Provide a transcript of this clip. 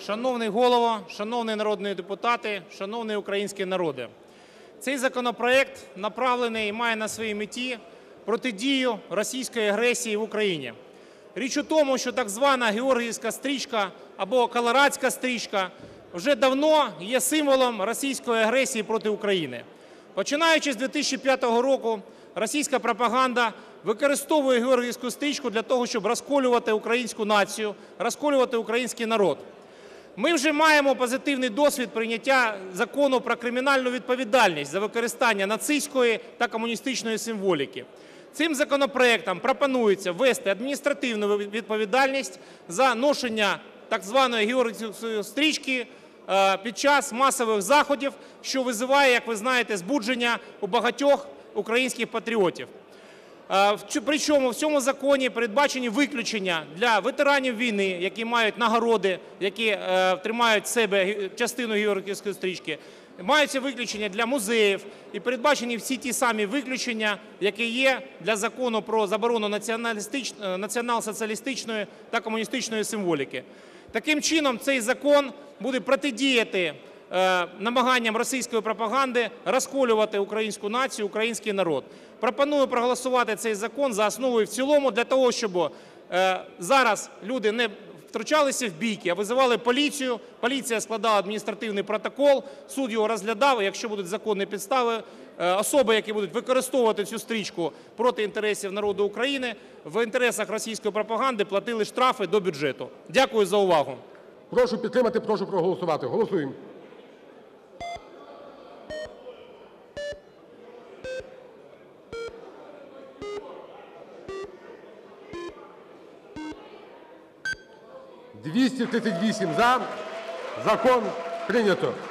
Шановний Голово, шановні народні депутати, шановний український народе! Цей законопроект направлений і має на своїй меті протидію російської агресії в Україні. Річ у тому, що так звана георгіївська стрічка або колорадська стрічка вже давно є символом російської агресії проти України. Починаючи з 2005 року, російська пропаганда використовує георгіївську стрічку для того, щоб розколювати українську націю, розколювати український народ. Ми вже маємо позитивний досвід прийняття Закону про кримінальну відповідальність за використання нацистської та комуністичної символіки. Цим законопроектом пропонується ввести адміністративну відповідальність за ношення так званої георгіївської стрічки під час масових заходів, що викликає, як ви знаєте, збудження у багатьох українських патріотів. Причому в цьому законі передбачені виключення для ветеранів війни, які мають нагороди, які тримають в себе частину георгіївської стрічки. Маються виключення для музеїв і передбачені всі ті самі виключення, які є для Закону про заборону націонал-соціалістичної та комуністичної символіки. Таким чином, цей закон буде протидіяти намаганням російської пропаганди розколювати українську націю, український народ. Пропоную проголосувати цей закон за основу і в цілому для того, щоб зараз люди не втручалися в бійки, а визивали поліцію, поліція складала адміністративний протокол, суд його розглядав, і якщо будуть законні підстави, особи, які будуть використовувати цю стрічку проти інтересів народу України, в інтересах російської пропаганди платили штрафи до бюджету. Дякую за увагу. Прошу підтримати, прошу проголосувати. Голосуємо. За. Закон прийнято.